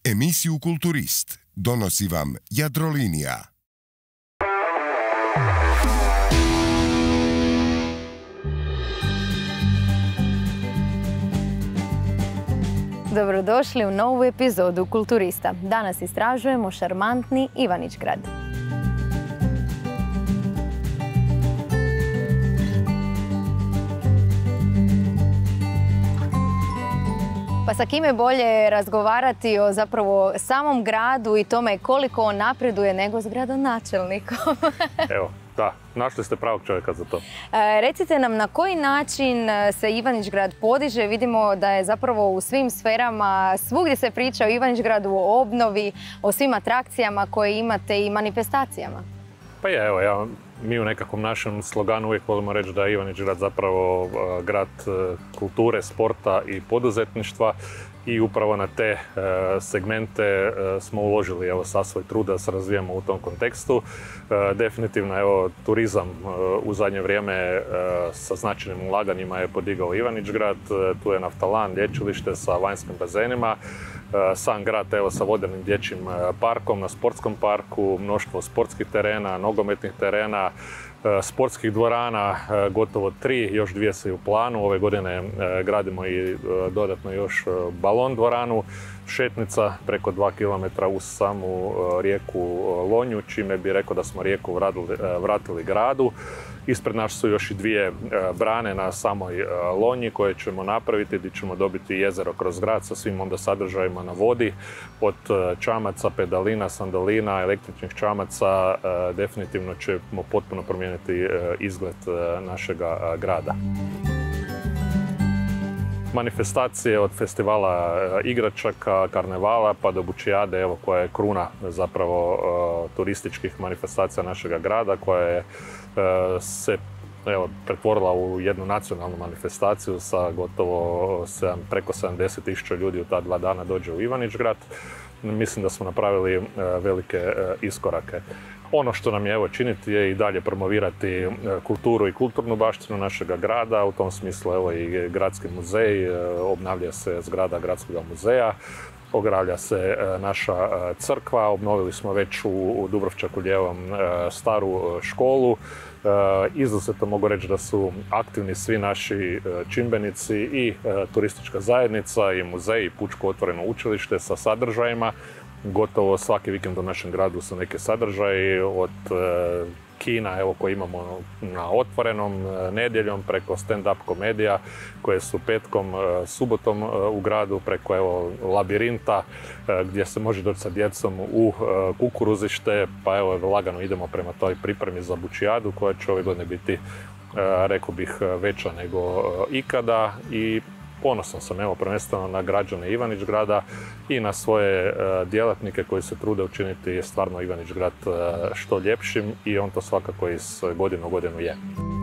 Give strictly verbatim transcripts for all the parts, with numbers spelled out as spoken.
Emisiju Kulturist donosi vam Jadrolinija. Dobrodošli u novu epizodu Kulturista. Danas istražujemo šarmantni Ivanić-Grad. Pa sa kime bolje razgovarati o zapravo samom gradu i tome koliko on napreduje nego s gradonačelnikom. Evo, da, našli ste pravog čovjeka za to. E, recite nam na koji način se Ivanić-Grad podiže. Vidimo da je zapravo u svim sferama, svugdje se priča o Ivanić-Gradu, o obnovi, o svim atrakcijama koje imate i manifestacijama. Pa je, evo, ja, mi u nekakvom našem sloganu uvijek volimo reći da je Ivanić-Grad zapravo uh, grad uh, kulture, sporta i poduzetništva i upravo na te uh, segmente uh, smo uložili evo sav svoj trud da se razvijamo u tom kontekstu. Uh, definitivno evo turizam uh, u zadnje vrijeme uh, sa značajnim ulaganjima je podigao Ivanić-Grad. Uh, tu je Naftalan, lječilište sa vanjskim bazenima. Sam grad evo, sa vodenim dječjim parkom, na sportskom parku, mnoštvo sportskih terena, nogometnih terena, sportskih dvorana, gotovo tri, još dvije se u planu. Ove godine gradimo i dodatno još balon dvoranu, šetnica preko dva kilometra uz samu rijeku Lonju, čime bi rekao da smo rijeku vratili, vratili gradu. Ispred nas su još i dvije brane na samoj Lonji koje ćemo napraviti, gdje ćemo dobiti jezero kroz grad sa svim onda sadržajima na vodi, od čamaca, pedalina, sandalina, električnih čamaca. Definitivno ćemo potpuno promijeniti izgled našega grada. Manifestacije od festivala igračaka, karnevala pa do Bučijade, evo, koja je kruna zapravo uh, turističkih manifestacija našega grada, koja je uh, se evo, pretvorila u jednu nacionalnu manifestaciju sa gotovo sedam, preko sedamdeset tisuća ljudi u ta dva dana dođe u Ivanić-Grad. Mislim da smo napravili uh, velike uh, iskorake. Ono što nam je evo činiti je i dalje promovirati kulturu i kulturnu baštinu našega grada. U tom smislu evo i gradski muzej, obnavlja se zgrada gradskog muzeja, ogravlja se naša crkva, obnovili smo već u Dubrovčaku Ljevom staru školu. Izuzetno mogu reći da su aktivni svi naši čimbenici i turistička zajednica i muzej i Pučko otvoreno učilište sa sadržajima. Gotovo svaki vikend u našem gradu su neke sadržaje od e, kina evo, koje imamo na otvorenom e, nedjeljom, preko stand-up komedija koje su petkom, e, subotom e, u gradu, preko evo, labirinta e, gdje se može doći sa djecom u e, kukuruzište, pa evo lagano idemo prema toj pripremi za Bučijadu koja će ove godine biti, e, rekao bih, veća nego e, ikada. I ponosan sam evo prvenstveno na građane Ivanić-Grada i na svoje uh, djelatnike koji se trude učiniti stvarno Ivanić-Grad uh, što ljepšim i on to svakako iz godine u godinu je.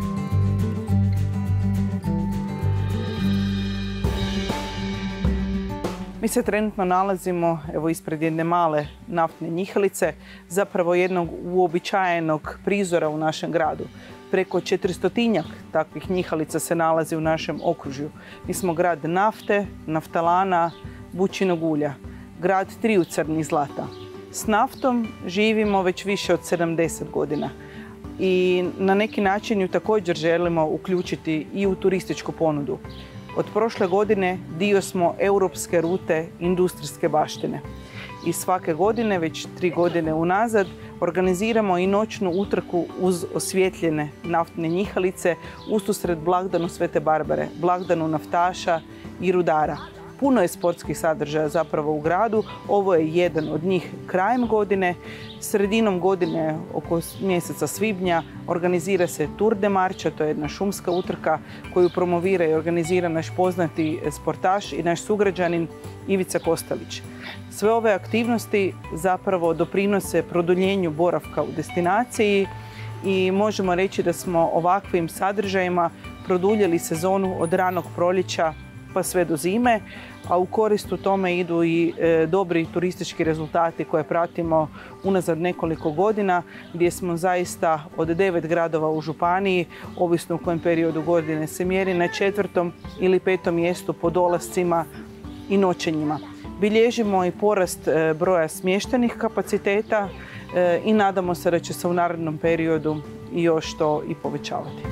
Mi se trenutno nalazimo evo ispred jedne male naftne njihalice, zapravo jednog uobičajenog prizora u našem gradu. Preko četiristotinjak takvih njihalica se nalazi u našem okružju. Mi smo grad nafte, naftalana, bućinog ulja, grad triju crnih zlata. S naftom živimo već više od sedamdeset godina i na neki način ju također želimo uključiti i u turističku ponudu. Od prošle godine dio smo europske rute industrijske baštine. I svake godine, već tri godine unazad, organiziramo i noćnu utrku uz osvjetljene naftne njihalice ususret blagdanu Svete Barbare, blagdanu naftaša i rudara. Puno je sportskih sadržaja zapravo u gradu. Ovo je jedan od njih krajem godine. Sredinom godine, oko mjeseca svibnja, organizira se Tour de Marča, to je jedna šumska utrka koju promovira i organizira naš poznati sportaš i naš sugrađanin Ivica Kostelić. Sve ove aktivnosti zapravo doprinose produljenju boravka u destinaciji i možemo reći da smo ovakvim sadržajima produljili sezonu od ranog proljeća pa sve do zime, a u korist u tome idu i e, dobri turistički rezultati koje pratimo unazad nekoliko godina, gdje smo zaista od devet gradova u županiji, ovisno u kojem periodu godine se mjeri, na četvrtom ili petom mjestu po dolascima i noćenjima. Bilježimo i porast broja smještenih kapaciteta i nadamo se da će se u narednom periodu još to i povećavati.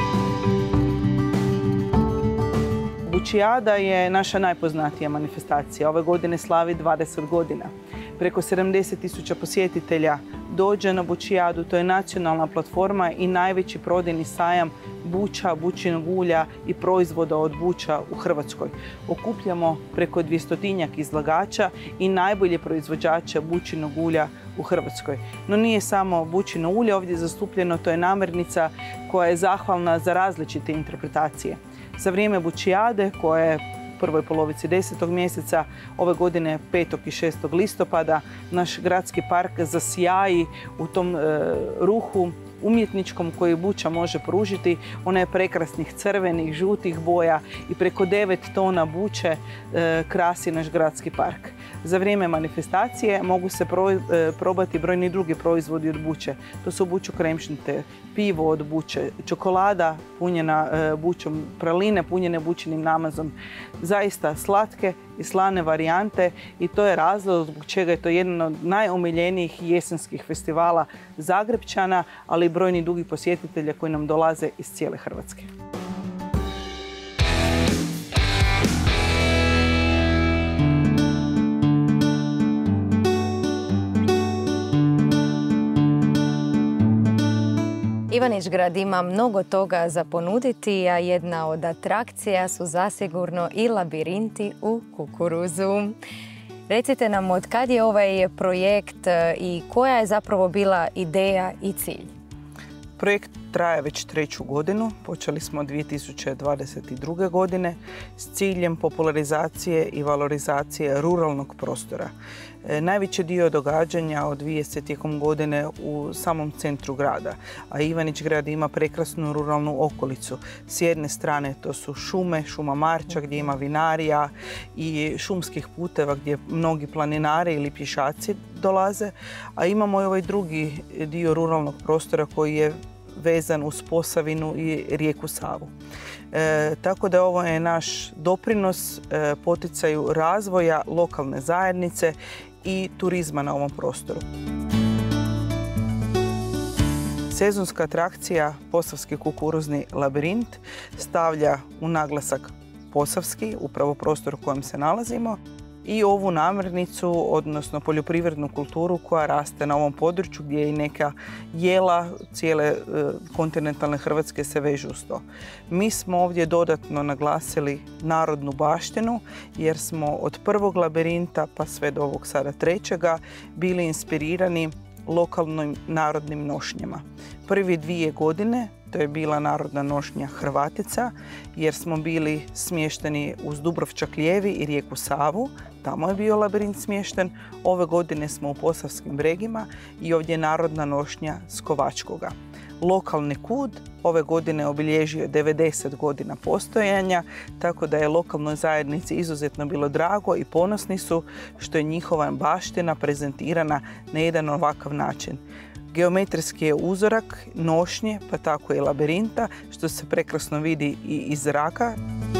Bučijada je naša najpoznatija manifestacija. Ove godine slavi dvadeset godina. Preko sedamdeset tisuća posjetitelja dođe na Bučijadu. To je nacionalna platforma i najveći prodajni sajam buća, bućinog ulja i proizvoda od buća u Hrvatskoj. Okupljamo preko dvjestotinjak izlagača i najbolje proizvođače bućinog ulja u Hrvatskoj. No nije samo bućino ulje ovdje zastupljeno, to je namirnica koja je zahvalna za različite interpretacije. Za vrijeme Bučijade, koja je u prvoj polovici desetog mjeseca, ove godine petog i šestog listopada, naš gradski park zasjaji u tom e, ruhu umjetničkom koji buća može pružiti. Ona je prekrasnih crvenih, žutih boja i preko devet tona buće e, krasi naš gradski park. Za vrijeme manifestacije mogu se pro, e, probati brojni drugi proizvodi od buće. To su buću kremšnite, pivo od buće, čokolada punjena e, bućom, praline punjene bućinim namazom. Zaista slatke i slane varijante i to je razlog zbog čega je to jedan od najomiljenijih jesenskih festivala Zagrepčana, ali i brojni drugi posjetitelja koji nam dolaze iz cijele Hrvatske. Ivanić-Grad ima mnogo toga za ponuditi, a jedna od atrakcija su zasigurno i labirinti u kukuruzu. Recite nam od kad je ovaj projekt i koja je zapravo bila ideja i cilj? Projekt traje već treću godinu. Počeli smo dvije tisuće dvadeset druge. godine s ciljem popularizacije i valorizacije ruralnog prostora. E, najveći dio događanja odvije se tijekom godine u samom centru grada, a Ivanić-Grad ima prekrasnu ruralnu okolicu. S jedne strane to su šume, šuma Marča gdje ima vinarija i šumskih puteva gdje mnogi planinari ili pješaci dolaze, a imamo i ovaj drugi dio ruralnog prostora koji je vezan uz Posavinu i rijeku Savu. E, tako da ovo je naš doprinos e, poticaju razvoja lokalne zajednice i turizma na ovom prostoru. Sezonska atrakcija Posavski kukuruzni labirint stavlja u naglasak posavski, upravo prostor u kojem se nalazimo, i ovu namirnicu, odnosno poljoprivrednu kulturu koja raste na ovom području gdje i neka jela cijele e, kontinentalne Hrvatske se vežu uz to. Mi smo ovdje dodatno naglasili narodnu baštinu jer smo od prvog labirinta pa sve do ovog sada trećega bili inspirirani lokalnim narodnim nošnjama. Prvi dvije godine to je bila narodna nošnja Hrvatica jer smo bili smješteni uz Dubrovčak Lijevi i rijeku Savu. Tamo je bio labirint smješten. Ove godine smo u Posavskim bregima i ovdje je narodna nošnja Skovačkoga. Lokalni kud ove godine obilježio devedeset godina postojanja, tako da je lokalnoj zajednici izuzetno bilo drago i ponosni su što je njihova baština prezentirana na jedan ovakav način. Geometrijski je uzorak nošnje, pa tako i labirinta, što se prekrasno vidi i iz zraka.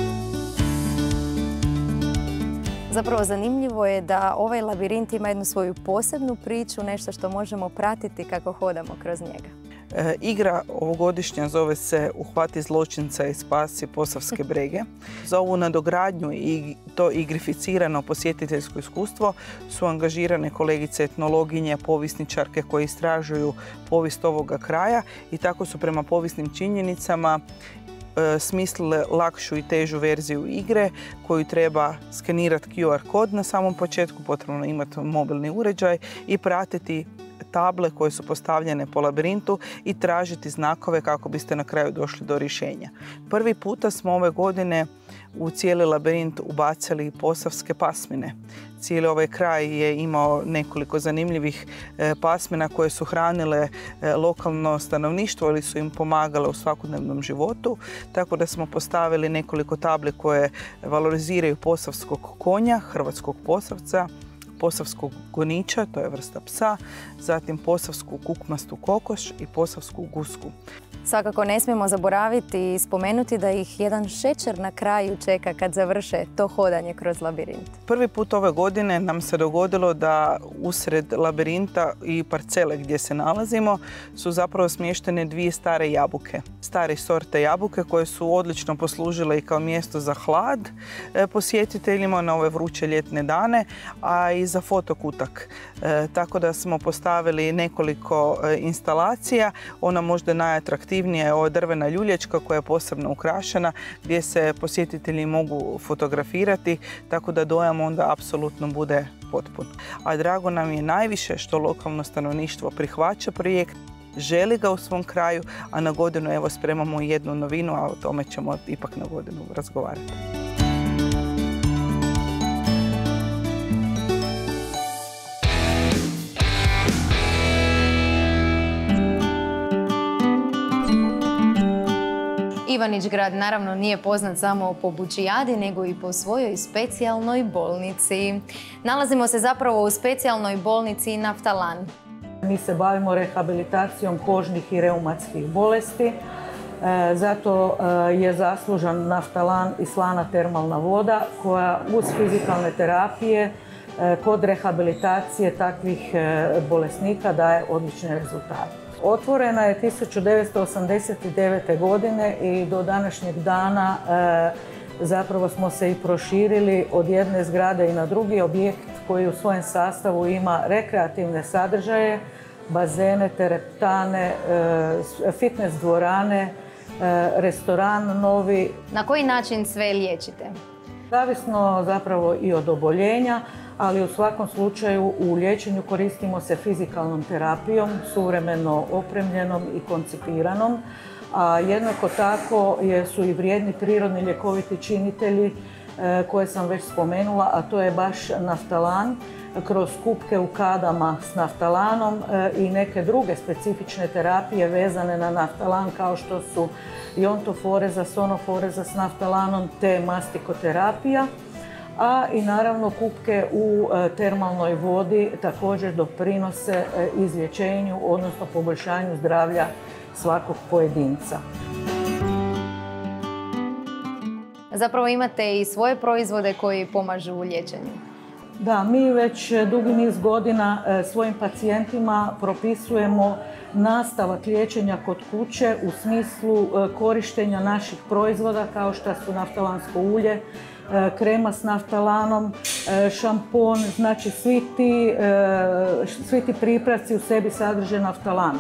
Zapravo zanimljivo je da ovaj labirint ima jednu svoju posebnu priču, nešto što možemo pratiti kako hodamo kroz njega. E, igra ovogodišnja zove se Uhvati zločinca i spasi Posavske brege. Za ovu nadogradnju i to igrificirano posjetiteljsko iskustvo su angažirane kolegice etnologinje, povjesničarke koje istražuju povijest ovoga kraja i tako su prema povijesnim činjenicama e, smislile lakšu i težu verziju igre koju treba skenirati Q R kod na samom početku, potrebno imati mobilni uređaj i pratiti table koje su postavljene po labirintu i tražiti znakove kako biste na kraju došli do rješenja. Prvi puta smo ove godine u cijeli labirint ubacili posavske pasmine. Cijeli ovaj kraj je imao nekoliko zanimljivih pasmina koje su hranile lokalno stanovništvo ili su im pomagale u svakodnevnom životu, tako da smo postavili nekoliko tabli koje valoriziraju posavskog konja, hrvatskog posavca, posavskog goniča, to je vrsta psa, zatim posavsku kukmastu kokoš i posavsku gusku. Svakako ne smijemo zaboraviti i spomenuti da ih jedan šećer na kraju čeka kad završe to hodanje kroz labirint. Prvi put ove godine nam se dogodilo da usred labirinta i parcele gdje se nalazimo su zapravo smještene dvije stare jabuke. Stare sorte jabuke koje su odlično poslužile i kao mjesto za hlad posjetiteljima na ove vruće ljetne dane, a i za fotokutak. E, tako da smo postavili nekoliko instalacija. Ona možda najatraktivnija je ova drvena ljuljačka koja je posebno ukrašena gdje se posjetitelji mogu fotografirati, tako da dojam onda apsolutno bude potpun. A drago nam je najviše što lokalno stanovništvo prihvaća projekt, želi ga u svom kraju, a na godinu evo spremamo jednu novinu, a o tome ćemo ipak na godinu razgovarati. Ivanić Grad naravno nije poznat samo po bučijadi, nego i po svojoj specijalnoj bolnici. Nalazimo se zapravo u specijalnoj bolnici Naftalan. Mi se bavimo rehabilitacijom kožnih i reumatskih bolesti. Zato je zaslužan Naftalan i slana termalna voda koja uz fizikalne terapije kod rehabilitacije takvih bolesnika daje odlične rezultate. Otvorena je tisuću devetsto osamdeset devete. godine i do današnjeg dana e, zapravo smo se i proširili od jedne zgrade i na drugi objekt koji u svojem sastavu ima rekreativne sadržaje, bazene, tereptane, e, fitness dvorane, e, restoran novi. Na koji način sve liječite? Zavisno zapravo i od oboljenja, ali u svakom slučaju u liječenju koristimo se fizikalnom terapijom, suvremeno opremljenom i koncipiranom. A jednako tako su i vrijedni prirodni ljekoviti činitelji koje sam već spomenula, a to je baš Naftalan, kroz kupke u kadama s naftalanom i neke druge specifične terapije vezane na naftalan kao što su iontoforeza, sonoforeza s naftalanom te mastikoterapija. A i naravno kupke u termalnoj vodi također doprinose izlječenju, odnosno poboljšanju zdravlja svakog pojedinca. Zapravo imate i svoje proizvode koji pomažu u liječenju. Da, mi već dugi niz godina svojim pacijentima propisujemo nastavak liječenja kod kuće u smislu korištenja naših proizvoda kao što su naftalansko ulje, krema s naftalanom, šampon, znači svi ti, svi ti pripravci u sebi sadrže naftalan.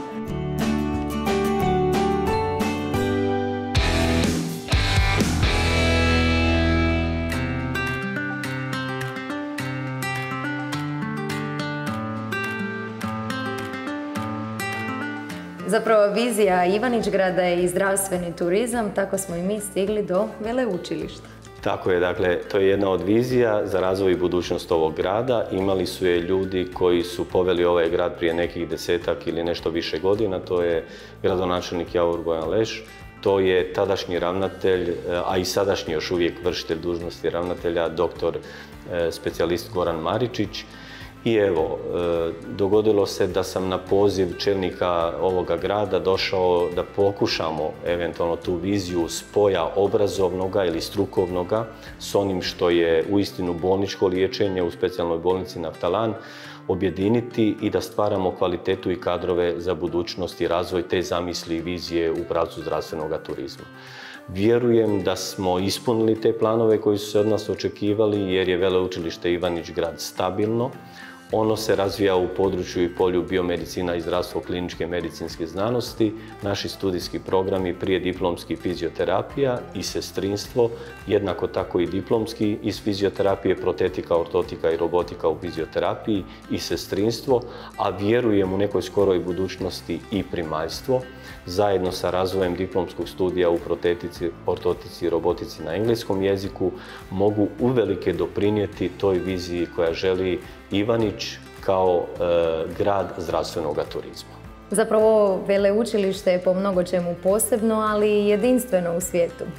Zapravo vizija Ivanić Grada je i zdravstveni turizam, tako smo i mi stigli do veleučilišta. Tako je, dakle, to je jedna od vizija za razvoj i budućnost ovog grada. Imali su je ljudi koji su poveli ovaj grad prije nekih desetak ili nešto više godina, to je gradonačelnik Javor Bojan Leš, to je tadašnji ravnatelj, a i sadašnji još uvijek vršitelj dužnosti ravnatelja, doktor specijalist Goran Maričić. I evo, dogodilo se da sam na poziv čelnika ovoga grada došao da pokušamo eventualno tu viziju spoja obrazovnoga ili strukovnoga s onim što je uistinu bolničko liječenje u specijalnoj bolnici Naftalan objediniti i da stvaramo kvalitetu i kadrove za budućnost i razvoj te zamisli i vizije u pravcu zdravstvenog turizma. Vjerujem da smo ispunili te planove koji su se od nas očekivali jer je veleučilište Ivanić Grad stabilno. Ono se razvija u području i polju biomedicina i zdravstvo kliničke medicinske znanosti. Naši studijski programi prije diplomski fizioterapija i sestrinstvo, jednako tako i diplomski iz fizioterapije, protetika, ortotika i robotika u fizioterapiji i sestrinstvo, a vjerujem u nekoj skoroj budućnosti i primaljstvo, zajedno sa razvojem diplomskog studija u protetici, ortotici i robotici na engleskom jeziku, mogu uvelike doprinijeti toj viziji koja želi Ivanić kao e, grad zdravstvenog turizma. Zapravo veleučilište je po mnogo čemu posebno, ali i jedinstveno u svijetu.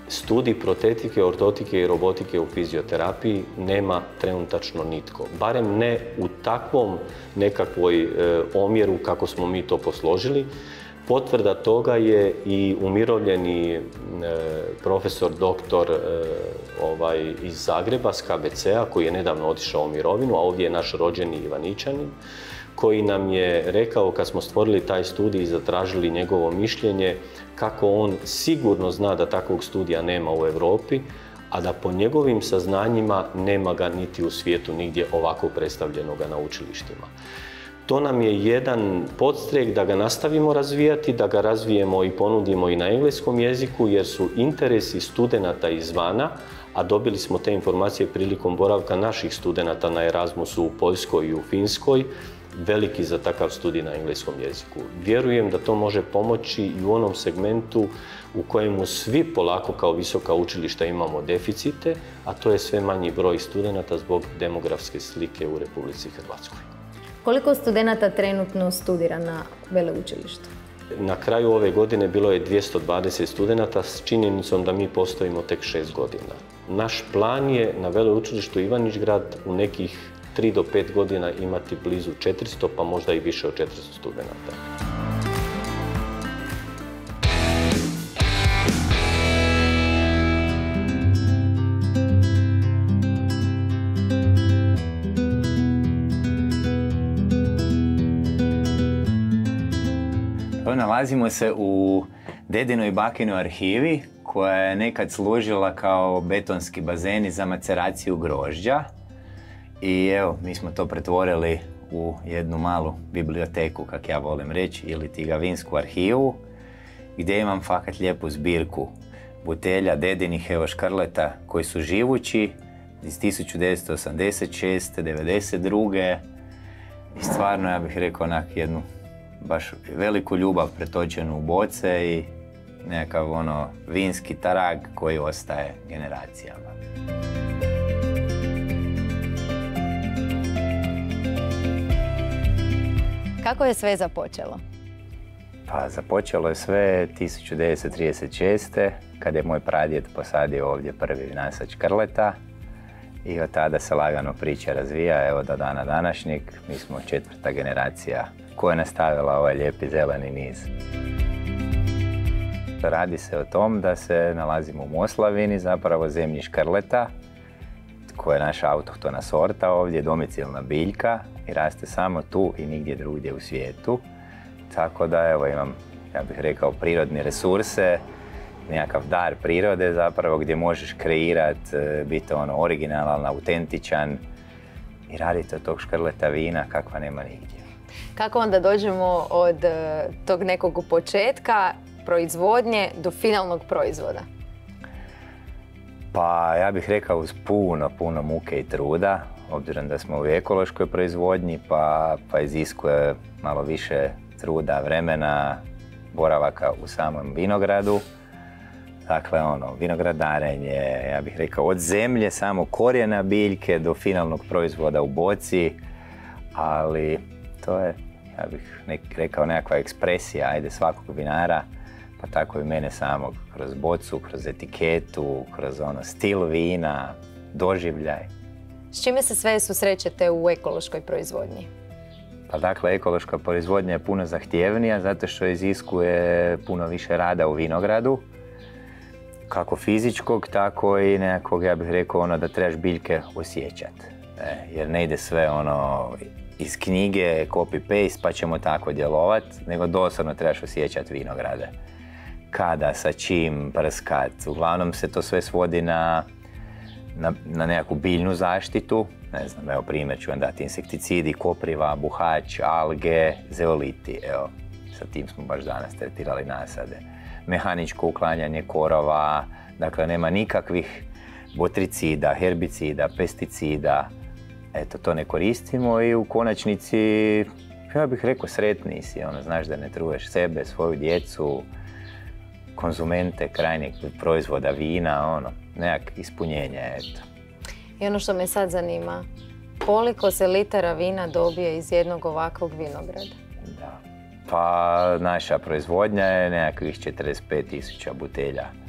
studij protetike, ortotike i robotike u fizioterapiji nema trenutačno nitko. Barem ne u takvom nekakvoj omjeru kako smo mi to posložili. Potvrda toga je i umirovljeni profesor doktor ovaj, iz Zagreba, s K B C-a, koji je nedavno otišao u mirovinu, a ovdje je naš rođeni Ivaničanin, koji nam je rekao kad smo stvorili taj studij i zatražili njegovo mišljenje, kako on sigurno zna da takvog studija nema u Europi, a da po njegovim saznanjima nema ga niti u svijetu nigdje ovako predstavljenoga na učilištima. To nam je jedan podstrek da ga nastavimo razvijati, da ga razvijemo i ponudimo i na engleskom jeziku, jer su interesi studenata izvana, a dobili smo te informacije prilikom boravka naših studenata na Erasmusu u Poljskoj i u Finskoj, veliki za takav studij na engleskom jeziku. Vjerujem da to može pomoći i u onom segmentu u kojemu svi polako kao visoka učilišta imamo deficite, a to je sve manji broj studenata zbog demografske slike u Republici Hrvatskoj. Koliko studenata trenutno studira na veleučilištu? Na kraju ove godine bilo je dvjesto dvadeset studenata s činjenicom da mi postojimo tek šest godina. Naš plan je na veleučilištu Ivanić-Grad u nekih tri do pet godina imati blizu četiristo, pa možda i više od četiristo studenata. Nalazimo se u dedinoj i bakinoj arhivi koja je nekad služila kao betonski bazeni za maceraciju grožđa. I evo, mi smo to pretvorili u jednu malu biblioteku, kak ja volim reći, ili tigavinsku arhivu, gdje imam fakat lijepu zbirku butelja dedinih evo škrleta koji su živući iz tisuću devetsto osamdeset šeste. devedeset druge. I stvarno, ja bih rekao, onak jednu baš veliku ljubav pretočenu u boce i nekakav ono vinski tarag koji ostaje generacijama. Kako je sve započelo? Pa započelo je sve tisuću devetsto trideset šeste. kad je moj pradjed posadio ovdje prvi vinasač škrleta. I od tada se lagano priča razvija, evo do dana današnjeg. Mi smo četvrta generacija koja je nastavila ovaj lijepi zeleni niz. Radi se o tom da se nalazimo u Moslavini, zapravo zemlji škrleta, koja je naša autohtona sorta ovdje, domicilna biljka i raste samo tu i nigdje drugdje u svijetu. Tako da evo imam, ja bih rekao, prirodne resurse, nekakav dar prirode zapravo gdje možeš kreirati, biti ono originalan, autentičan i raditi od tog škrleta vina kakva nema nigdje. Kako onda dođemo od tog nekog početka proizvodnje do finalnog proizvoda? Pa ja bih rekao uz puno, puno muke i truda, obzirom da smo u ekološkoj proizvodnji, pa, pa iziskuje malo više truda, vremena, boravaka u samom vinogradu. Dakle, ono, vinogradarenje, ja bih rekao, od zemlje, samo korijena biljke do finalnog proizvoda u boci, ali to je, ja bih nek, rekao, nekakva ekspresija, ajde, svakog vinara, pa tako i mene samog, kroz bocu, kroz etiketu, kroz ono, stil vina, doživljaj. S čime se sve susrećete u ekološkoj proizvodnji? Pa dakle, ekološka proizvodnja je puno zahtjevnija zato što iziskuje puno više rada u vinogradu, kako fizičkog, tako i nekakvog, ja bih rekao, ono da trebaš biljke osjećati. Ne? Jer ne ide sve ono iz knjige, copy-paste, pa ćemo tako djelovati, nego doslovno trebaš osjećati vinograde. Kada, sa čim, prskat. Uglavnom se to sve svodi na, na, na nekakvu biljnu zaštitu. Ne znam, evo primjer ću vam dati, insekticidi, kopriva, buhač, alge, zeoliti. Evo, sa tim smo baš danas tretirali nasade. Mehaničko uklanjanje korova, dakle nema nikakvih botricida, herbicida, pesticida. Eto, to ne koristimo i u konačnici, ja bih rekao, sretniji si, ono, znaš da ne truješ sebe, svoju djecu, konzumente krajnjeg proizvoda vina, ono, nekak ispunjenje, eto. I ono što me sad zanima, koliko se litara vina dobije iz jednog ovakvog vinograda? Da. Pa naša proizvodnja je nekakvih četrdeset pet tisuća butelja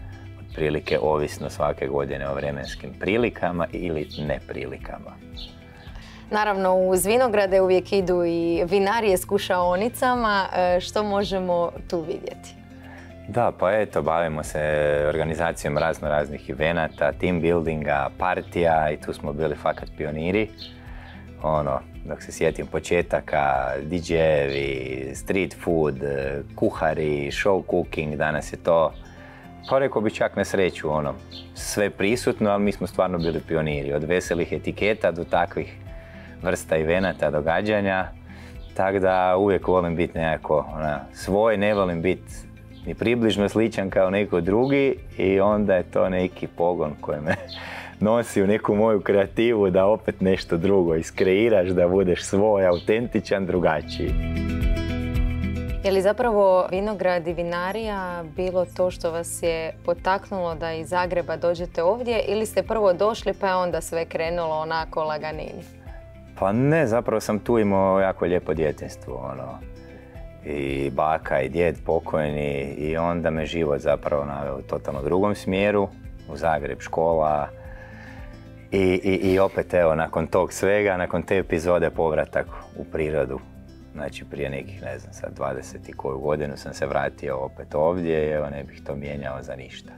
prilike ovisno svake godine o vremenskim prilikama ili neprilikama. Naravno, uz vinograde uvijek idu i vinarije s kušaonicama. Što možemo tu vidjeti? Da, pa eto, bavimo se organizacijom razno raznih evenata, team buildinga, partija i tu smo bili fakat pioniri. Ono, dok se sjetim početaka, di džejevi, street food, kuhari, show cooking, danas je to, pa rekao bi čak na sreću, ono, sve prisutno, ali mi smo stvarno bili pioniri. Od veselih etiketa do takvih vrsta evenata, događanja. Tako da uvijek volim biti nekako ona, svoj, ne volim biti ni približno sličan kao neko drugi i onda je to neki pogon koji me nosi u neku moju kreativu da opet nešto drugo iskreiraš, da budeš svoj, autentičan, drugačiji. Je li zapravo vinograd i vinarija bilo to što vas je potaknulo da iz Zagreba dođete ovdje ili ste prvo došli pa je onda sve krenulo onako laganini? Pa ne, zapravo sam tu imao jako lijepo djetinjstvo, ono. I baka i djed pokojni i onda me život zapravo naveo u totalno drugom smjeru, u Zagreb, škola. I, i, i opet evo, nakon tog svega, nakon te epizode povratak u prirodu. Znači prije nekih, ne znam, sad dvadeset i koju godinu sam se vratio opet ovdje i evo ne bih to mijenjao za ništa.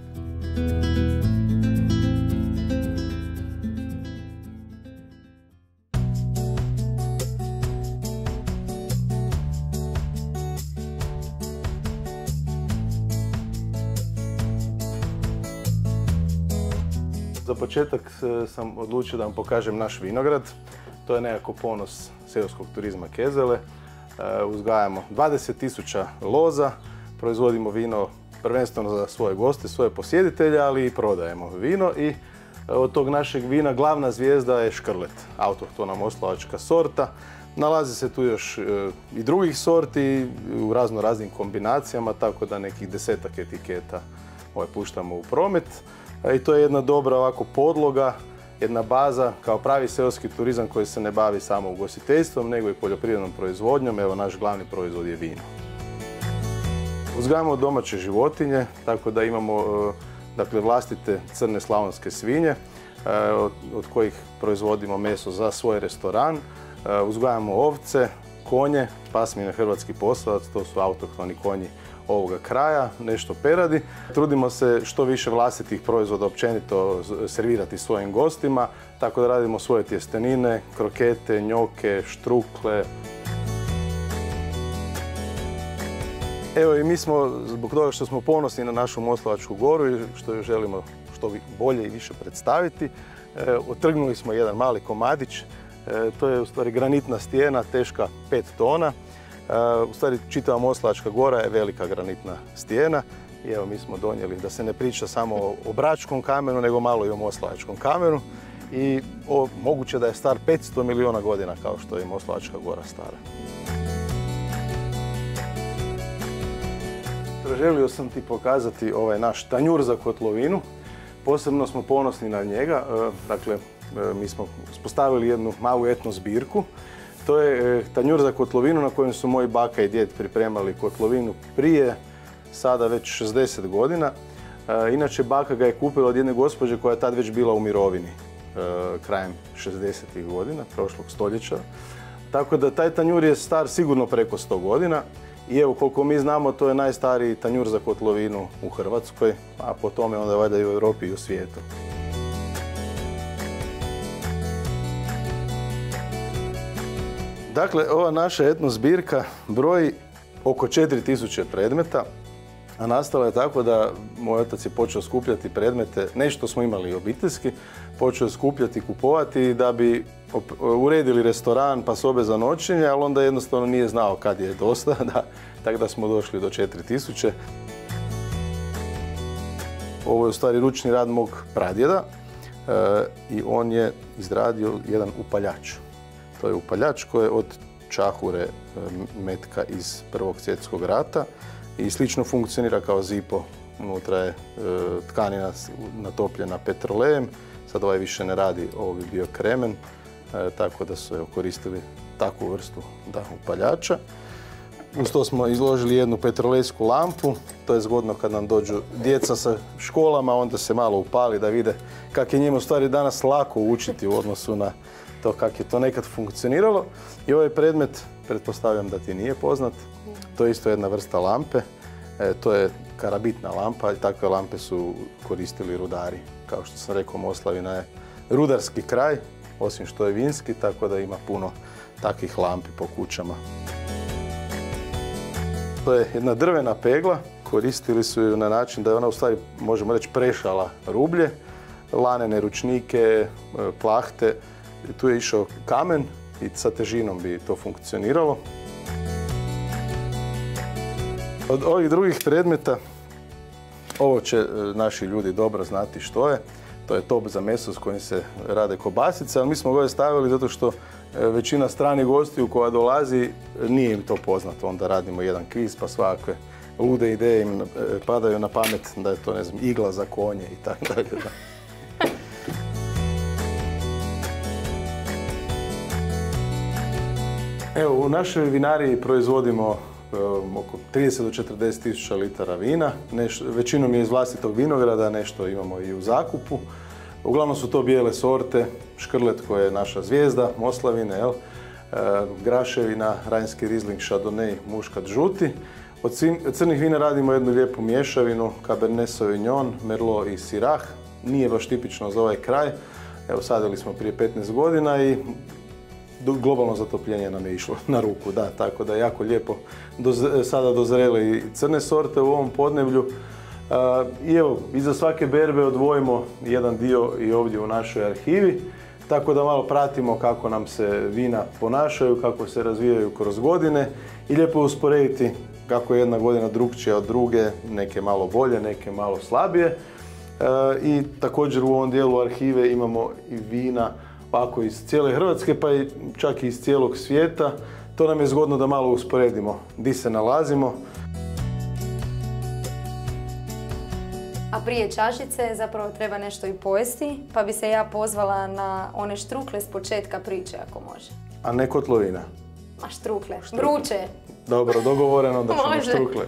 Za početak sam odlučio da vam pokažem naš vinograd. To je nekako ponos seoskog turizma Kezele. Uzgajamo dvadeset tisuća loza, proizvodimo vino prvenstveno za svoje goste, svoje posjetitelje, ali i prodajemo vino i od tog našeg vina glavna zvijezda je škrlet, autohtona moslavačka sorta. Nalazi se tu još i drugih sorti u razno raznim kombinacijama, tako da nekih desetak etiketa ovaj, puštamo u promet. I to je jedna dobra ovako podloga, jedna baza kao pravi seoski turizam koji se ne bavi samo ugostiteljstvom, nego i poljoprivrednom proizvodnjom. Evo, naš glavni proizvod je vino. Uzgajamo domaće životinje, tako da imamo dakle, vlastite crne slavonske svinje, od kojih proizvodimo meso za svoj restoran. Uzgajamo ovce, konje, pasmine hrvatski posavac, to su autohtoni konji ovoga kraja, nešto peradi. Trudimo se što više vlastitih proizvoda općenito servirati svojim gostima, tako da radimo svoje tjestenine, krokete, njoke, štrukle. Evo i mi smo, zbog toga što smo ponosni na našu Moslavačku goru i što ju želimo što bolje i više predstaviti, otrgnuli smo jedan mali komadić. To je u stvari granitna stijena, teška pet tona. U stvari, čitava Moslavačka gora je velika granitna stijena i evo mi smo donijeli da se ne priča samo o bračkom kamenu, nego malo i o moslavačkom kamenu i o, moguće da je star petsto milijuna godina kao što je i Moslavačka gora stara. Želio sam ti pokazati ovaj naš tanjur za kotlovinu. Posebno smo ponosni na njega. Dakle, mi smo uspostavili jednu malu etno zbirku. To je tanjur za kotlovinu na kojem su moji baka i djed pripremali kotlovinu prije, sada već šezdeset godina. Inače, baka ga je kupila od jedne gospođe koja je tad već bila u mirovini, krajem šezdesetih godina, prošlog stoljeća. Tako da taj tanjur je star sigurno preko sto godina. I evo, koliko mi znamo, to je najstariji tanjur za kotlovinu u Hrvatskoj, a po tome onda valjda i u Europi i u svijetu. Dakle, ova naša etno zbirka broji oko četiri tisuće predmeta, a nastala je tako da moj otac je počeo skupljati predmete, nešto smo imali obiteljski, počeo skupljati, kupovati da bi uredili restoran pa sobe za noćenje, ali onda jednostavno nije znao kad je dosta, da, tako da smo došli do četiri tisuće. Ovo je u stvari ručni rad mog pradjeda e, i on je izradio jedan upaljač. To je upaljač koji je od čahure metka iz Prvog svjetskog rata i slično funkcionira kao zipo. Unutra je e, tkanina natopljena petrolejem, sad ovaj više ne radi, ovo bi bio kremen, e, tako da su evo, koristili takvu vrstu da, upaljača. Uz to smo izložili jednu petrolejsku lampu. To je zgodno kad nam dođu djeca sa školama, onda se malo upali da vide kako je njima u stvari danas lako učiti u odnosu na to kako je to nekad funkcioniralo. I ovaj predmet, pretpostavljam da ti nije poznat, to je isto jedna vrsta lampe. E, to je karabitna lampa i takve lampe su koristili rudari. Kao što sam rekao, Moslavina je rudarski kraj, osim što je vinski, tako da ima puno takvih lampi po kućama. To je jedna drvena pegla, koristili su ju na način da je ona u stvari, možemo reći, prešala rublje, lanene ručnike, plahte. Tu je išao kamen i sa težinom bi to funkcioniralo. Od ovih drugih predmeta, ovo će naši ljudi dobro znati što je. To je top za meso s kojim se rade kobasice, ali mi smo ga ovdje stavili zato što većina stranih gostiju koja dolazi nije im to poznato. Onda radimo jedan kviz pa svakakve lude ideje im padaju na pamet da je to, ne znam, igla za konje i tako dalje. Evo, u našoj vinariji proizvodimo um, oko trideset do četrdeset tisuća litara vina. Neš, većinom je iz vlastitog vinograda, nešto imamo i u zakupu. Uglavnom su to bijele sorte, škrlet koja je naša zvijezda, Moslavine, jel? E, graševina, rajnski rizling, šadonej, muškat, žuti. Od crnih vina radimo jednu lijepu mješavinu, Cabernet Sauvignon, Merlot i Syrah. Nije baš tipično za ovaj kraj. Evo, sadili smo prije petnaest godina i globalno zatopljenje nam je išlo na ruku, da, tako da je jako lijepo sada dozrele i crne sorte u ovom podneblju. I evo, iza svake berbe odvojimo jedan dio i ovdje u našoj arhivi, tako da malo pratimo kako nam se vina ponašaju, kako se razvijaju kroz godine i lijepo je usporediti kako je jedna godina drukčija od druge, neke malo bolje, neke malo slabije. I također u ovom dijelu arhive imamo i vina ovako iz cijele Hrvatske, pa i čak i iz cijelog svijeta. To nam je zgodno da malo usporedimo di se nalazimo. A prije čašice zapravo treba nešto i pojesti, pa bi se ja pozvala na one štrukle s početka priče, ako može. A ne kotlovina? A štrukle, vruće. Dobro, dogovoreno da ćemo štrukle.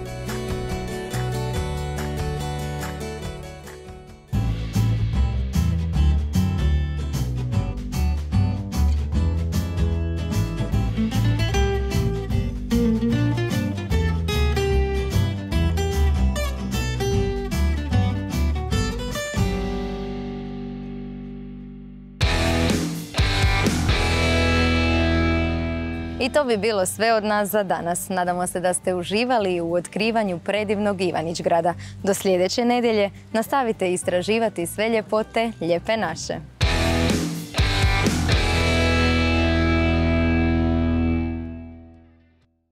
I to bi bilo sve od nas za danas. Nadamo se da ste uživali u otkrivanju predivnog Ivanić Grada. Do sljedeće nedjelje nastavite istraživati sve ljepote Lijepe naše.